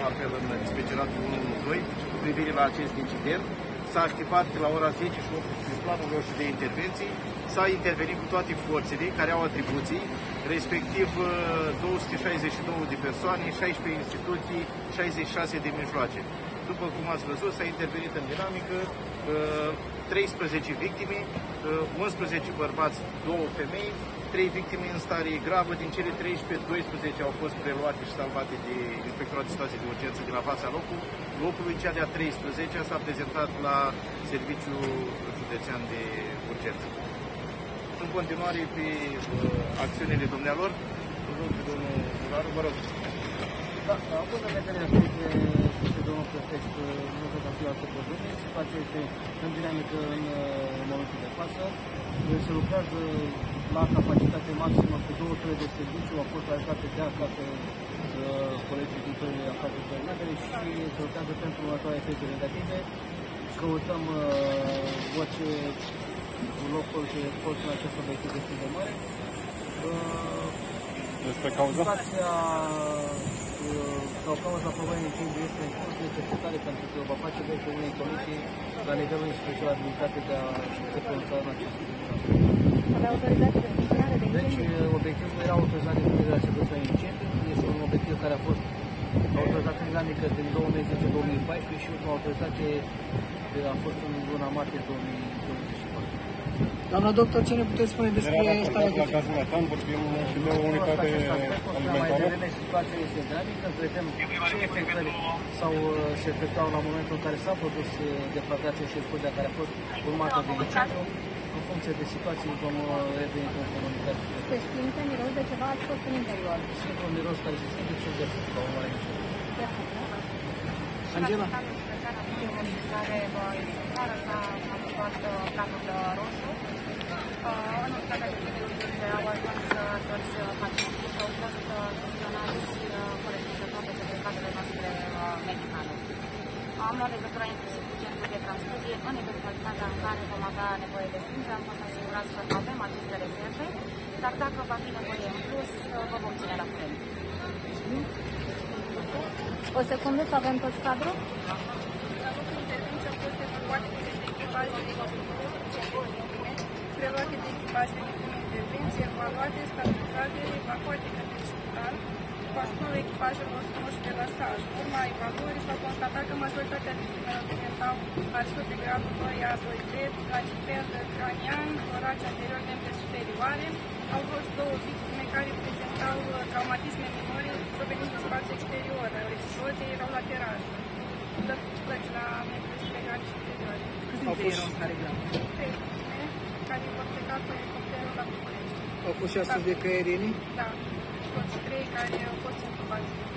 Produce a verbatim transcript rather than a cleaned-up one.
apel în dispeceratul unu unu doi cu privire la acest incident. S-a activat la ora zece și optsprezece planul roșu de intervenții, s-a intervenit cu toate forțele care au atribuții, respectiv două sute șaizeci și două de persoane, șaisprezece instituții, șaizeci și șase de mijloace. După cum ați văzut, s-a intervenit în dinamică, treisprezece victime, unsprezece bărbați, două femei, trei victime în stare gravă, din cele treisprezece, doisprezece au fost preluate și salvate de Inspectoratul de Situații de Urgență de la fața locului. Locului, cea de-a treisprezecea s-a prezentat la Serviciul Județean de Urgență. În continuare, pe uh, acțiunile dumnealor, rog pe domnul Muraru, vă rog. Da, având în vedere aspectele spuse domnul prefect, nu cred că ar fi alte probleme. Situația este în dinamică în, în momentul de față. Se lucrează la capacitate maximă cu două tăi de serviciu, au fost ajutate de acasă colegii din tăile aflate terminatele și se lucrează pentru următoarea efecte negative. Căutăm uh, orice loc, orice colț în acest obiectiv destul de mare. Uh, Despre cauza? Situația uh, sau cauza problemei incendiului este în curs de cercetare pentru că va face obiectul unei comisii la nivelul instituției de abilitate de a se pronunța în acest Avea autorizație de funcționare de incendiu? Deci, obiectivul era autorizare de funcționare de securitatea incendiu. Este un obiectiv care a fost autorizat în dinamică din două mii zece două mii paisprezece și ultima autorizație a fost în luna martie două mii douăzeci și patru. Doamna doctor, ce ne puteți spune despre starea de la gazul metan, vorbim și de o unitate alimentară? Mai devreme, situația este dinamică, vedem ce efectări s-au se efectuau la momentul în care s-a produs deflagrația și explozia care a fost urmată de incendiu. În funcție de situații vom reveni în comunitate. Se simte miros de ceva? Ați fost în interior? Simt un miros care se simte și de fund, la urmare nici. Angela? De mobilizare exemplară s-a activat planul roșu. În unitatea de privință au ajuns toți pacienții și au fost gestionați corespunzător de către cadrele noastre medicale. Am luat legătura inclusiv cu centrul de transfuzie. În eventualitatea în care vom avea nevoie de sânge, am fost asigurați că avem aceste rezerve, dar dacă va fi nevoie în plus, vă vom ține la curent. O secundă să avem toți cadrul? Intervenția a fost evaluată de echipaje de preluate de echipaje de intervenție, evaluate, stabilizate, evacuate către spital, cu ajutorul echipajelor scoși de la saj. În urma evaluării s-au constatat că majoritatea victimelor prezentau arsuri de gradul doi A doi B, aciperd cranian, torace anterior, membre superioare. Au fost două victime care prezentau traumatisme minore provenind din spațiu exterior. Exploziile erau la terasă. Plăci la membre superioare și superioare. Câți dintre ei erau în stare gravă? Trei victime care au plecat cu elicopterul la București. Au fost și astăzi de căierini? Da, toți trei care au fost intubați.